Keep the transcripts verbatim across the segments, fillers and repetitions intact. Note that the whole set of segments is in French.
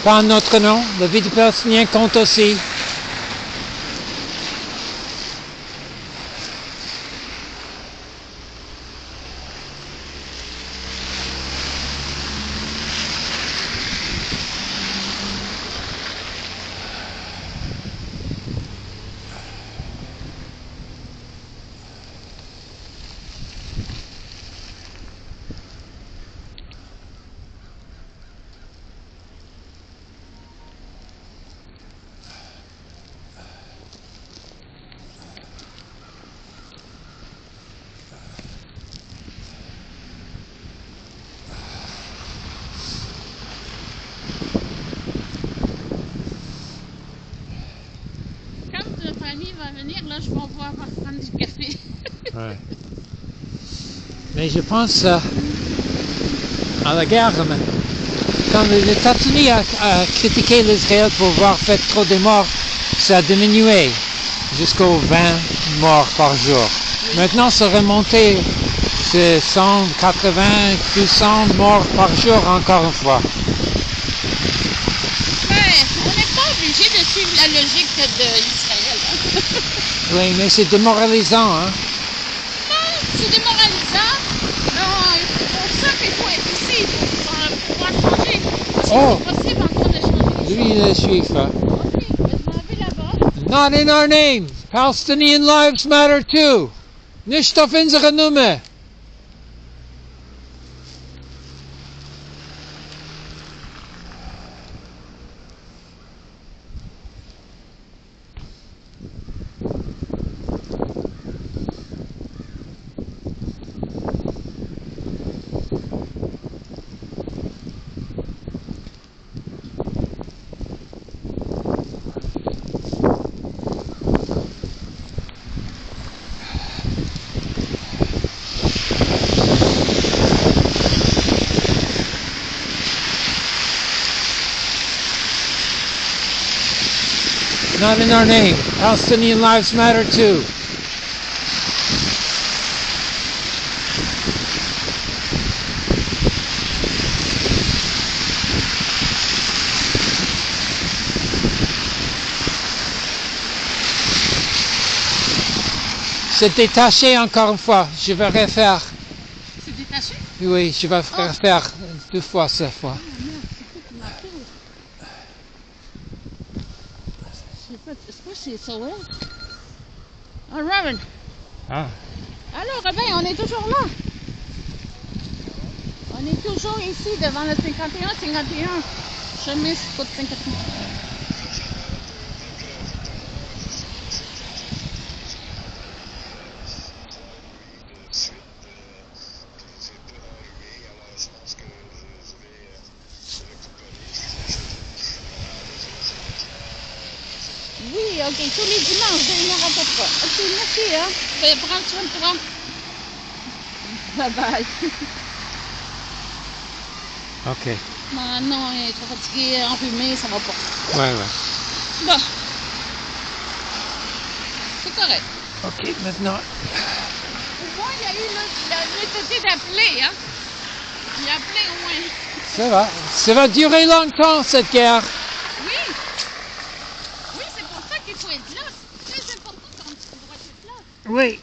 Pas en notre nom, la vie des Palestiniens compte aussi. Va venir, là, je vais pouvoir prendre du café. Ouais. Mais je pense euh, à la guerre, quand les États-Unis a, a critiqué l'Israël pour avoir fait trop de morts, ça a diminué jusqu'aux vingt morts par jour. Oui. Maintenant, c'est remonté, c'est cent quatre-vingts, deux cents morts par jour encore une fois. Mais on n'est pas obligé de suivre la logique de l'Israël. Oui, mais c'est démoralisant, hein? Non, c'est démoralisant. Non, c'est pour ça qu'il faut être ici, pour pouvoir changer. Parce que oh. c'est possible encore de changer. Lui, il est juif, hein? Ok, je vais demander là-bas. Not in our name. Palestinian lives matter too. Nicht auf unsere Nummer. Not in our name. Palestinian lives matter too. C'est détaché encore une fois. Je vais refaire. C'est détaché? Oui, je vais refaire oh. deux fois cette fois. C'est ça, ouais. Oh, Robin. Ah. Alors, Robin, on est toujours là. On est toujours ici devant le cinquante et un cinquante et un. Chemin côte cinquante et un. Oui, ok, tous les dimanches, je ne rate pas. Ok, merci, hein. Je vais prendre soin de toi. Bye bye. Ok. Non, non, il est trop fatigué, enrhumé, ça va pas. Ouais, ouais. Bon. C'est correct. Ok, maintenant. Au moins, il y a eu l'honnêteté d'appeler, hein. Il a appelé au moins. Ça va. Ça va durer longtemps, cette guerre. Oui. Oui, c'est pour ça qu'il faut être là. C'est très important quand tu dois être là. Oui.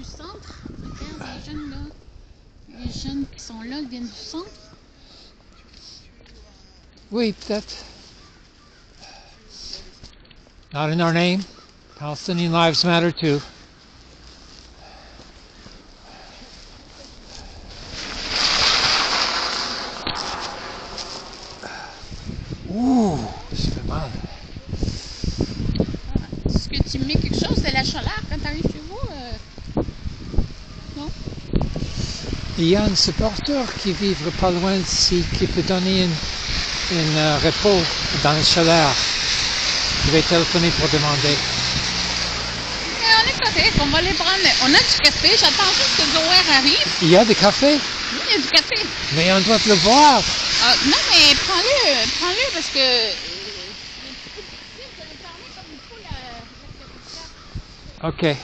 du centre. Regarde, les jeunes là. Les jeunes qui sont là viennent du centre. Oui, peut-être. Not in our name. Palestinian lives matter too. Ouh, ça fait mal. Ah, est-ce que tu mets quelque chose de la chaleur quand tu arrives chez vous? Euh... Non? Il y a un supporter qui vit pas loin d'ici qui peut donner une, une uh, repos dans la chaleur. Je vais téléphoner pour demander. Mais on est correct, on va les prendre. On a du café, j'attends juste que Zoé arrive. Il y a du café? Oui, il y a du café. Mais on doit le boire. Ah, non, mais prends-le, prends-le parce que... Euh, OK.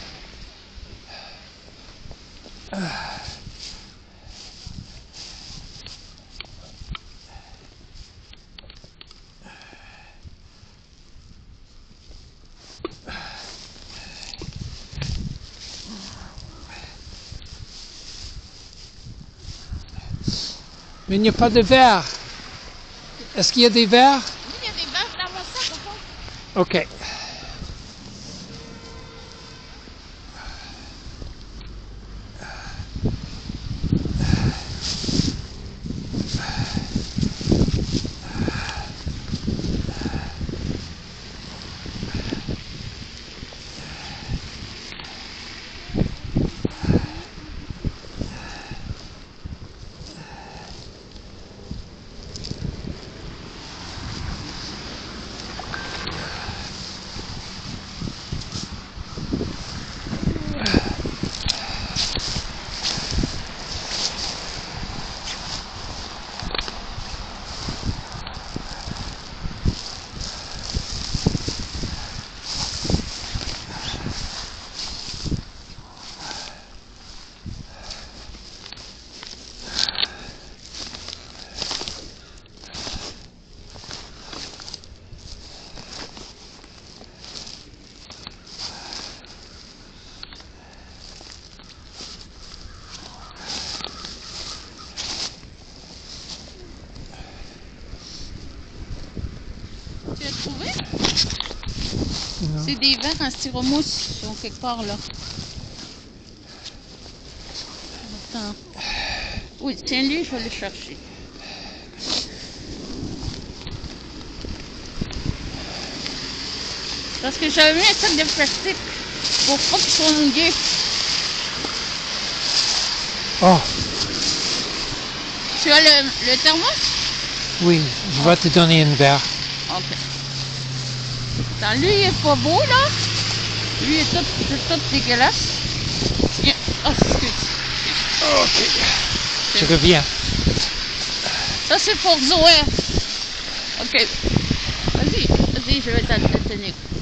Uh. Mais il n'y a pas de verre. Est-ce qu'il y a des verres? Oui, il y a des verres dans mon sac, au fond. OK. Tu as trouvé? C'est des verres en styromousse, ils sont quelque part là. Attends. Oui, tiens-lui, je vais le chercher. Parce que j'avais mis un sac de plastique pour pas qu'il soit mouillé. Oh. Tu as le, le thermos? Oui, je vais te donner une verre. Ok. Attends, lui, il est pas beau, là. Lui, il est tout, tout, tout dégueulasse. Tiens. Oh, excuse. OK. Je reviens. Ça, c'est pour Zoé. Ok. Vas-y, vas-y, je vais t'en tenir.